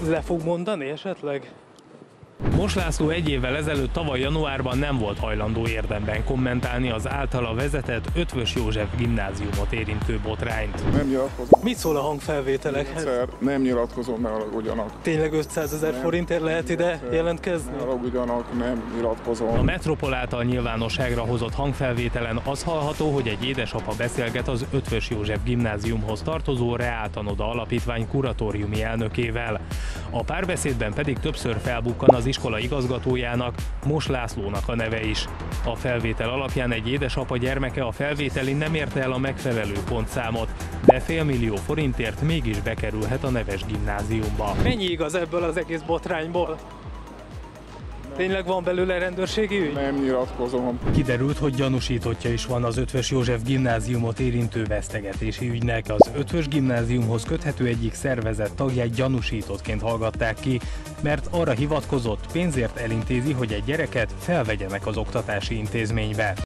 Le fog mondani esetleg? Mos László egy évvel ezelőtt tavaly januárban nem volt hajlandó érdemben kommentálni az általa vezetett Eötvös József gimnáziumot érintő botrányt. Nem nyilatkozom. Mit szól a hangfelvételekhez? Nem nyilatkozom, ne haragudjanak. Tényleg 500 000 forintért lehet ide jelentkezni? Ne haragudjanak, nem nyilatkozom. A Metropol által nyilvánosságra hozott hangfelvételen az hallható, hogy egy édesapa beszélget az Eötvös József gimnáziumhoz tartozó Reáltanoda alapítvány kuratóriumi elnökével. A párbeszédben pedig többször felbukkan az iskola igazgatójának, Mos Lászlónak a neve is. A felvétel alapján egy édesapa gyermeke a felvételin nem érte el a megfelelő pontszámot, de fél millió forintért mégis bekerülhet a neves gimnáziumba. Mennyi igaz ebből az egész botrányból? Tényleg van belőle rendőrségi ügy? Nem nyilatkozom. Kiderült, hogy gyanúsítottja is van az Eötvös József gimnáziumot érintő vesztegetési ügynek. Az Eötvös gimnáziumhoz köthető egyik szervezet tagját gyanúsítottként hallgatták ki, mert arra hivatkozott, pénzért elintézi, hogy egy gyereket felvegyenek az oktatási intézménybe.